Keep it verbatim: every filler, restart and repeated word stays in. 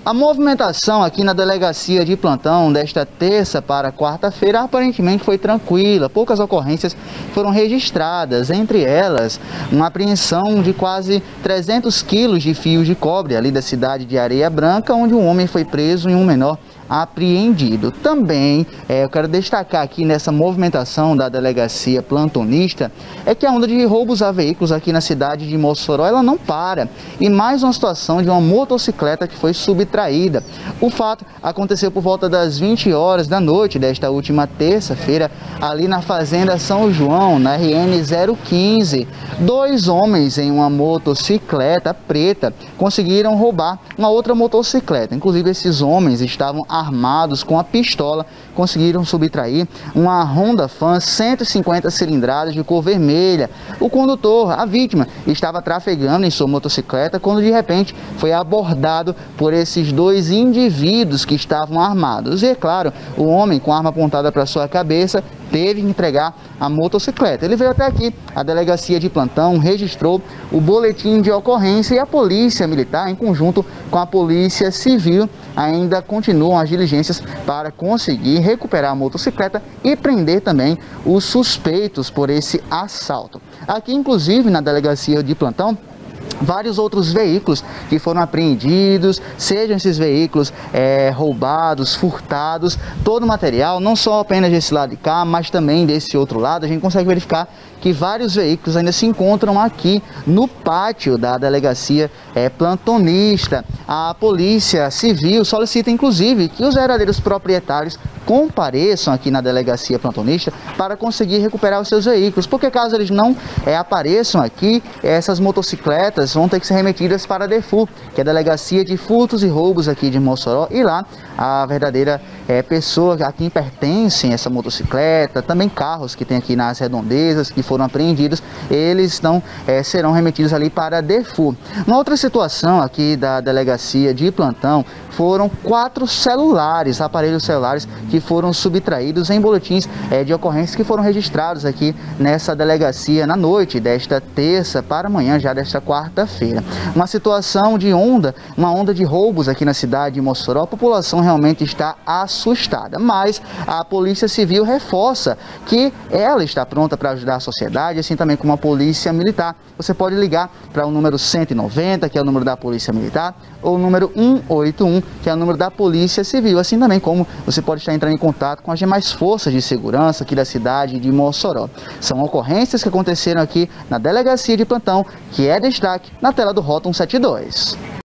A movimentação aqui na delegacia de plantão desta terça para quarta-feira aparentemente foi tranquila. Poucas ocorrências foram registradas, entre elas uma apreensão de quase trezentos quilos de fios de cobre ali da cidade de Areia Branca, onde um homem foi preso e um menor apreendido. Também é, eu quero destacar aqui nessa movimentação da delegacia plantonista é que a onda de roubos a veículos aqui na cidade de Mossoró ela não para, e mais uma situação de uma motocicleta que foi subtraída. O fato aconteceu por volta das vinte horas da noite desta última terça-feira ali na fazenda São João, na R N zero quinze. Dois homens em uma motocicleta preta conseguiram roubar uma outra motocicleta. Inclusive esses homens estavam armados com a pistola, conseguiram subtrair uma Honda Fan cento e cinquenta cilindradas de cor vermelha. O condutor, a vítima, estava trafegando em sua motocicleta quando de repente foi abordado por esses dois indivíduos que estavam armados. E é claro, o homem com a arma apontada para sua cabeça teve que entregar a motocicleta. Ele veio até aqui, a delegacia de plantão registrou o boletim de ocorrência e a polícia militar, em conjunto com a polícia civil, ainda continuam as diligências para conseguir recuperar a motocicleta e prender também os suspeitos por esse assalto. Aqui, inclusive, na delegacia de plantão, vários outros veículos que foram apreendidos, sejam esses veículos é, roubados, furtados, todo o material, não só apenas desse lado de cá, mas também desse outro lado, a gente consegue verificar que vários veículos ainda se encontram aqui no pátio da delegacia é, plantonista. A polícia civil solicita inclusive que os verdadeiros proprietários compareçam aqui na delegacia plantonista para conseguir recuperar os seus veículos, porque caso eles não é, apareçam aqui, essas motocicletas vão ter que ser remetidas para a DEFU, que é a Delegacia de Furtos e Roubos aqui de Mossoró, e lá a verdadeira é, pessoa a quem pertencem essa motocicleta, também carros que tem aqui nas redondezas, que foram apreendidos, eles não é, serão remetidos ali para a DEFU. Uma outra situação aqui da delegacia de plantão foram quatro celulares, aparelhos celulares que foram subtraídos em boletins é, de ocorrências que foram registrados aqui nessa delegacia na noite desta terça para amanhã já desta quarta-feira. Uma situação de onda, uma onda de roubos aqui na cidade de Mossoró. A população realmente está assustada, mas a Polícia Civil reforça que ela está pronta para ajudar a sociedade, assim também como a Polícia Militar. Você pode ligar para o número cento e noventa, que é o número da Polícia Militar, ou o número um oito um, que é o número da Polícia Civil, assim também como você pode estar entrando em contato com as demais forças de segurança aqui da cidade de Mossoró. São ocorrências que aconteceram aqui na delegacia de plantão, que é destaque na tela do Rota cento e setenta e dois.